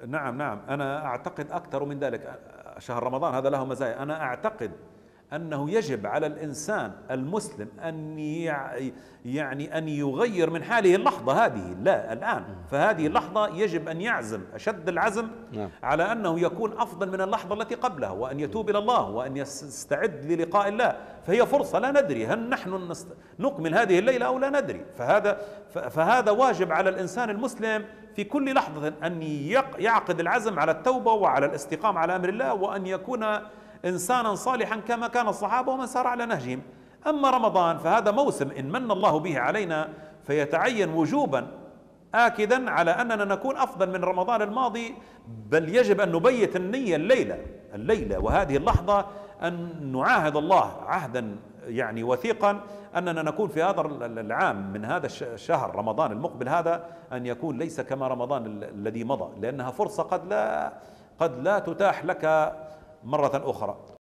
نعم نعم، أنا أعتقد أكثر من ذلك. شهر رمضان هذا له مزايا. أنا أعتقد أنه يجب على الإنسان المسلم أن يعني أن يغير من حاله اللحظة هذه، لا الآن، فهذه اللحظة يجب أن يعزم أشد العزم على أنه يكون أفضل من اللحظة التي قبلها، وأن يتوب إلى الله وأن يستعد للقاء الله. فهي فرصة لا ندري هل نحن نكمل هذه الليلة أو لا ندري. فهذا واجب على الإنسان المسلم في كل لحظة أن يعقد العزم على التوبة وعلى الاستقامة على أمر الله، وأن يكون إنسانا صالحا كما كان الصحابة ومن سار على نهجهم. أما رمضان فهذا موسم إن من الله به علينا فيتعين وجوبا آكدا على أننا نكون أفضل من رمضان الماضي، بل يجب أن نبيت النية الليلة وهذه اللحظة، أن نعاهد الله عهدا يعني وثيقا أننا نكون في هذا العام من هذا الشهر رمضان المقبل هذا أن يكون ليس كما رمضان الذي مضى، لأنها فرصة قد لا تتاح لك مرة أخرى.